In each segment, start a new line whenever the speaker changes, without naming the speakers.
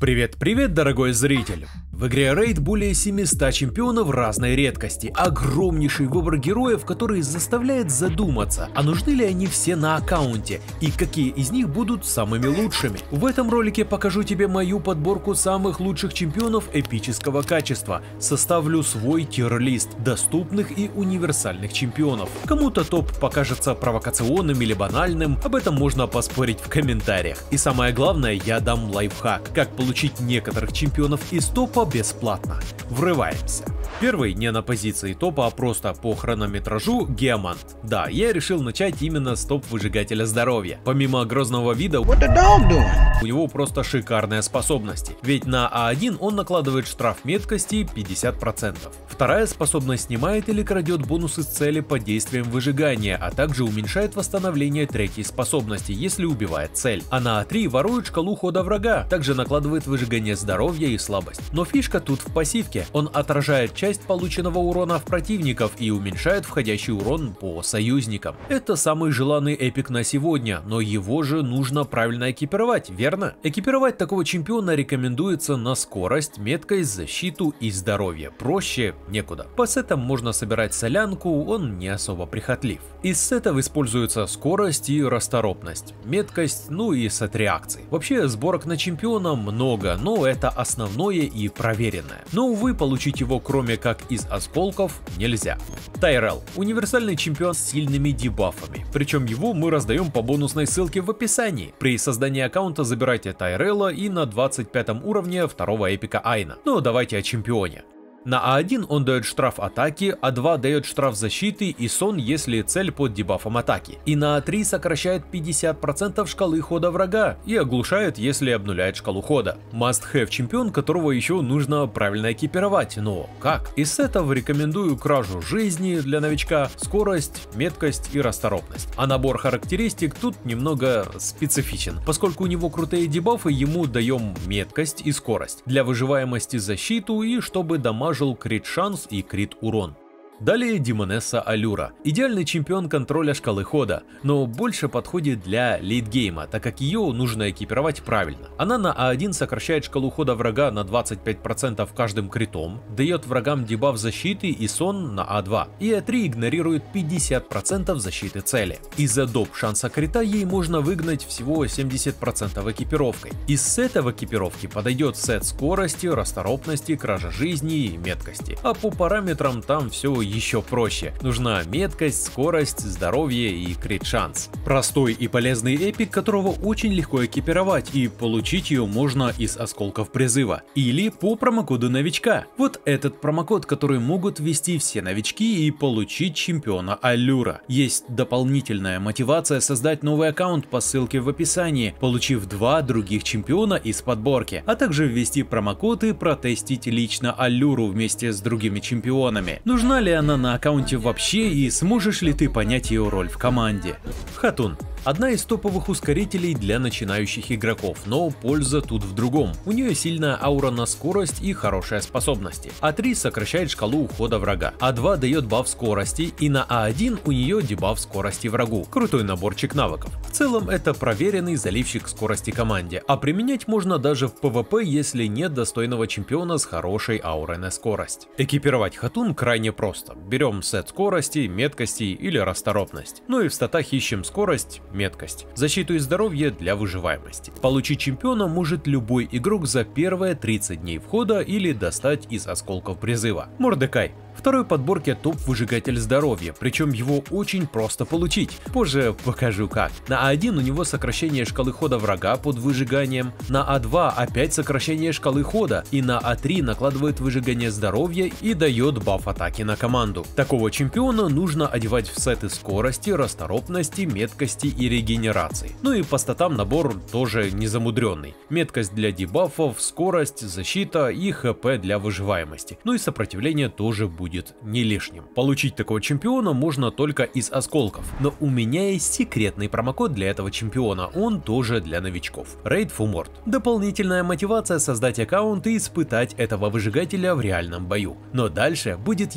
Привет, дорогой зритель! В игре Raid более 700 чемпионов разной редкости, огромнейший выбор героев, который заставляет задуматься, а нужны ли они все на аккаунте и какие из них будут самыми лучшими. В этом ролике покажу тебе мою подборку самых лучших чемпионов эпического качества, составлю свой тир-лист доступных и универсальных чемпионов. Кому-то топ покажется провокационным или банальным, об этом можно поспорить в комментариях. И самое главное, я дам лайфхак, как получить некоторых чемпионов из топа бесплатно. Врываемся. Первый не на позиции топа, а просто по хронометражу Геомант. Да, я решил начать именно с топ-выжигателя здоровья. Помимо грозного вида, у него просто шикарные способности. Ведь на А1 он накладывает штраф меткости 50%. Вторая способность снимает или крадет бонусы с цели под действием выжигания, а также уменьшает восстановление третьей способности, если убивает цель. А на А3 ворует шкалу хода врага, также накладывает выжигание здоровья и слабость. Но фишка тут в пассивке. Он отражает часть полученного урона в противников и уменьшает входящий урон по союзникам. Это самый желанный эпик на сегодня, но его же нужно правильно экипировать, верно? Экипировать такого чемпиона рекомендуется на скорость, меткость, защиту и здоровье. Проще некуда. По сетам можно собирать солянку, он не особо прихотлив. Из сетов используются скорость и расторопность, меткость, ну и сет реакций. Вообще сборок на чемпиона много, но это основное и проверенное. Но увы, получить его кроме как из осколков нельзя. Тайрелл – универсальный чемпион с сильными дебафами, причем его мы раздаем по бонусной ссылке в описании. При создании аккаунта забирайте Тайрелла и на 25 уровне второго эпика Айна. Но давайте о чемпионе. На А1 он дает штраф атаки, А2 дает штраф защиты и сон, если цель под дебафом атаки. И на А3 сокращает 50% шкалы хода врага и оглушает, если обнуляет шкалу хода. Must-have чемпион, которого еще нужно правильно экипировать, но как? Из сетов рекомендую кражу жизни для новичка, скорость, меткость и расторопность. А набор характеристик тут немного специфичен, поскольку у него крутые дебафы, ему даем меткость и скорость, для выживаемости защиту и чтобы дамажить крит шанс и крит урон. Далее Демонесса Алюра. Идеальный чемпион контроля шкалы хода, но больше подходит для лейтгейма, так как ее нужно экипировать правильно. Она на А1 сокращает шкалу хода врага на 25% каждым критом, дает врагам дебаф защиты и сон на А2, и А3 игнорирует 50% защиты цели. Из-за доп шанса крита ей можно выгнать всего 70% экипировкой. Из сета в экипировке подойдет сет скорости, расторопности, кража жизни и меткости. А по параметрам там все еще проще. Нужна меткость, скорость, здоровье и крит шанс. Простой и полезный эпик, которого очень легко экипировать, и получить ее можно из осколков призыва или по промокоду новичка. Вот этот промокод, который могут ввести все новички и получить чемпиона Алюра. Есть дополнительная мотивация создать новый аккаунт по ссылке в описании, получив 2 других чемпиона из подборки, а также ввести промокод и протестить лично Алюру вместе с другими чемпионами. Нужна ли она на аккаунте вообще и сможешь ли ты понять ее роль в команде? Хатун. Одна из топовых ускорителей для начинающих игроков, но польза тут в другом. У нее сильная аура на скорость и хорошие способности. А3 сокращает шкалу ухода врага, А2 дает баф скорости и на А1 у нее дебаф скорости врагу. Крутой наборчик навыков. В целом это проверенный заливщик скорости команде, а применять можно даже в PvP, если нет достойного чемпиона с хорошей аурой на скорость. Экипировать Хатун крайне просто. Берем сет скорости, меткости или расторопность. Ну и в статах ищем скорость, меткость, защиту и здоровье для выживаемости. Получить чемпиона может любой игрок за первые 30 дней входа или достать из осколков призыва. Мордекай. Второй подборке топ-выжигатель здоровья, причем его очень просто получить. Позже покажу как. На А1 у него сокращение шкалы хода врага под выжиганием, на А2 опять сокращение шкалы хода и на А3 накладывает выжигание здоровья и дает баф атаки на команду. Такого чемпиона нужно одевать в сеты скорости, расторопности, меткости и регенерации. Ну и по статам набор тоже незамудренный. Меткость для дебафов, скорость, защита и ХП для выживаемости. Ну и сопротивление тоже будет не лишним. Получить такого чемпиона можно только из осколков, но у меня есть секретный промокод для этого чемпиона, он тоже для новичков. Raid Fumort. Дополнительная мотивация создать аккаунт и испытать этого выжигателя в реальном бою. Но дальше будет еще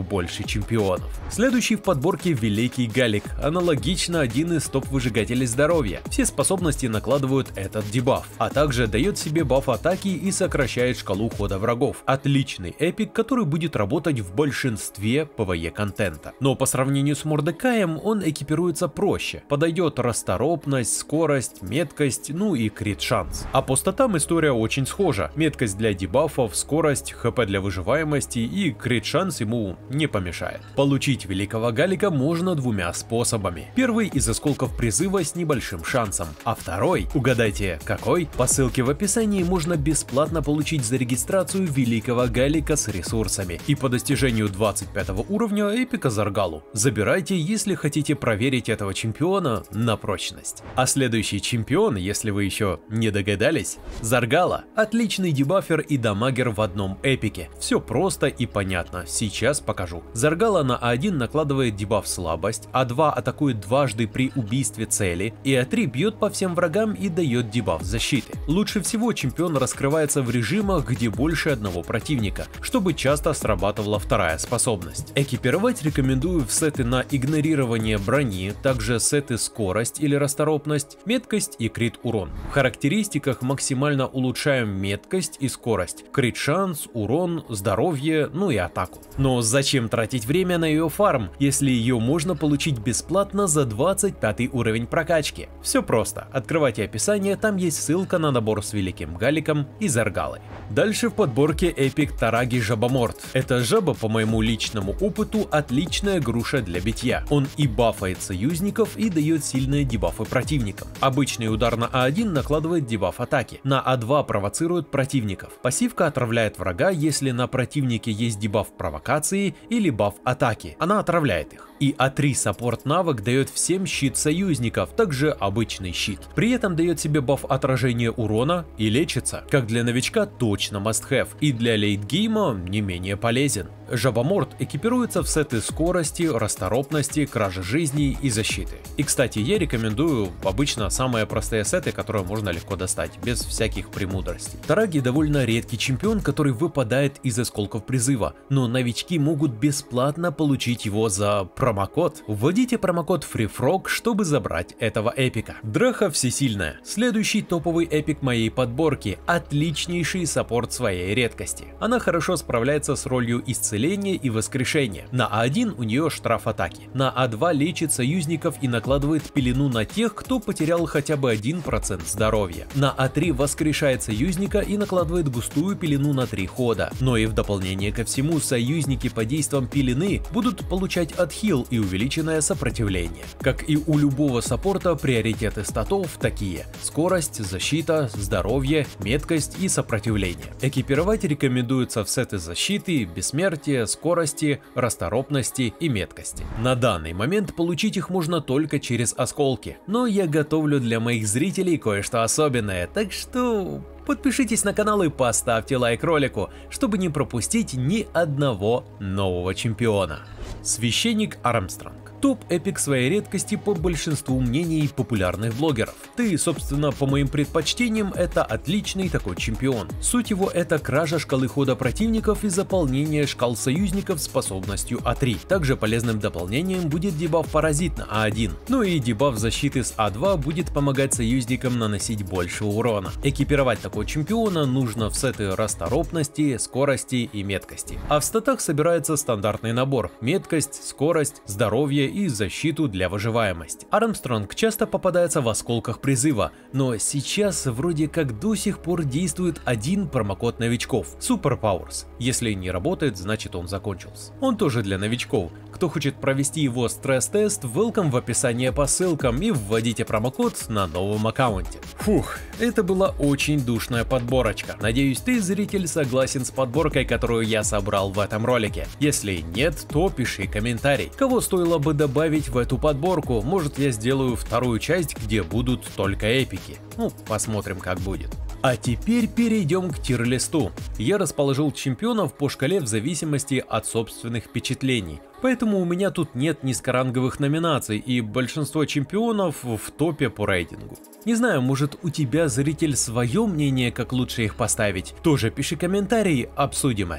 еще больше чемпионов. Следующий в подборке Великий Галик, аналогично один из топ-выжигателей здоровья. Все способности накладывают этот дебаф, а также дает себе баф атаки и сокращает шкалу хода врагов. Отличный эпик, который будет работать в большинстве PvE контента. Но по сравнению с Мордекаем он экипируется проще. Подойдет расторопность, скорость, меткость, ну и крит шанс. А по статам история очень схожа. Меткость для дебафов, скорость, хп для выживаемости и крит шанс ему не помешает. Получить Великого Галика можно двумя способами. Первый из осколков призыва с небольшим шансом, а второй, угадайте какой? По ссылке в описании можно бесплатно получить за регистрацию Великого Галика с ресурсами и по достижению 25 уровня эпика Заргалу. Забирайте, если хотите проверить этого чемпиона на прочность. А следующий чемпион, если вы еще не догадались, Заргала. Отличный дебафер и дамагер в одном эпике. Все просто и понятно, сейчас покажу. Заргала на А1 накладывает дебаф слабость, А2 атакует дважды при убийстве цели, и А3 бьет по всем врагам и дает дебаф защиты. Лучше всего чемпион раскрывается в режимах, где больше одного противника, чтобы часто срабатывала вторая способность. Экипировать рекомендую в сеты на игнорирование брони, также сеты скорость или расторопность, меткость и крит урон. В характеристиках максимально улучшаем меткость и скорость, крит шанс, урон, здоровье, ну и атаку. Но зачем тратить время на ее фарм, если ее можно получить бесплатно за 25 уровень прокачки? Все просто, открывайте описание, там есть ссылка на набор с Великим Галиком и Заргалой. Дальше в подборке эпик Тараги Жабоморд. Эта жаба, по моему личному опыту, отличная груша для битья. Он и бафает союзников, и дает сильные дебафы противникам. Обычный удар на А1 накладывает дебаф атаки, на А2 провоцирует противников. Пассивка отравляет врага, если на противнике есть дебаф провокации или баф атаки, она отравляет их. И А3 саппорт навык дает всем щит союзников, также обычный щит. При этом дает себе баф отражения урона и лечится. Как для новичка точно must have, и для лейтгейма не менее полезен. Жабоморд экипируется в сеты скорости, расторопности, кражи жизней и защиты. И кстати, я рекомендую обычно самые простые сеты, которые можно легко достать, без всяких премудростей. Тараги довольно редкий чемпион, который выпадает из осколков призыва, но новички могут бесплатно получить его за промокод. Вводите промокод FreeFrog, чтобы забрать этого эпика. Драха всесильная. Следующий топовый эпик моей подборки. Отличнейший саппорт своей редкости. Она хорошо справляется с ролью исцеления и воскрешения. На А1 у нее штраф атаки. На А2 лечит союзников и накладывает пелену на тех, кто потерял хотя бы 1% здоровья. На А3 воскрешает союзника и накладывает густую пелену на 3 хода. Но и в дополнение ко всему, союзники под действием пелены будут получать отхил и увеличенное сопротивление. Как и у любого саппорта, приоритеты статов такие: скорость, защита, здоровье, меткость и сопротивление. Экипировать рекомендуется в сеты защиты, бессмертия, скорости, расторопности и меткости. На данный момент получить их можно только через осколки, но я готовлю для моих зрителей кое-что особенное, так что подпишитесь на канал и поставьте лайк ролику, чтобы не пропустить ни одного нового чемпиона. Священник Армстронг. Топ-эпик своей редкости по большинству мнений популярных блогеров. Ты, собственно, по моим предпочтениям, это отличный такой чемпион. Суть его — это кража шкалы хода противников и заполнение шкал союзников способностью А3. Также полезным дополнением будет дебаф паразит на А1. Ну и дебаф защиты с А2 будет помогать союзникам наносить больше урона. Экипировать такого чемпиона нужно в сеты расторопности, скорости и меткости. А в статах собирается стандартный набор: меткость, скорость, здоровье и защиту для выживаемости. Армстронг часто попадается в осколках призыва, но сейчас вроде как до сих пор действует один промокод новичков — Super Powers. Если не работает, значит он закончился. Он тоже для новичков. Кто хочет провести его стресс-тест, welcome в описании по ссылкам и вводите промокод на новом аккаунте. Фух, это была очень душная подборочка. Надеюсь, ты, зритель, согласен с подборкой, которую я собрал в этом ролике. Если нет, то пиши комментарий. Кого стоило бы добавить в эту подборку? Может, я сделаю вторую часть, где будут только эпики. Ну, посмотрим, как будет. А теперь перейдем к тир-листу. Я расположил чемпионов по шкале в зависимости от собственных впечатлений. Поэтому у меня тут нет низкоранговых номинаций, и большинство чемпионов в топе по рейтингу. Не знаю, может, у тебя, зритель, свое мнение, как лучше их поставить? Тоже пиши комментарий, обсудим это.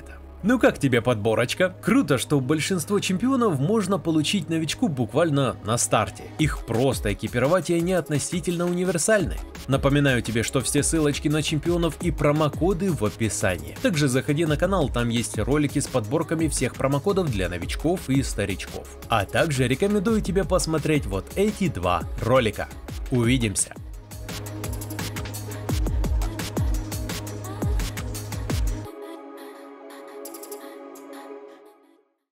Ну как тебе подборочка? Круто, что большинство чемпионов можно получить новичку буквально на старте. Их просто экипировать, и они относительно универсальны. Напоминаю тебе, что все ссылочки на чемпионов и промокоды в описании. Также заходи на канал, там есть ролики с подборками всех промокодов для новичков и старичков. А также рекомендую тебе посмотреть вот эти два ролика. Увидимся!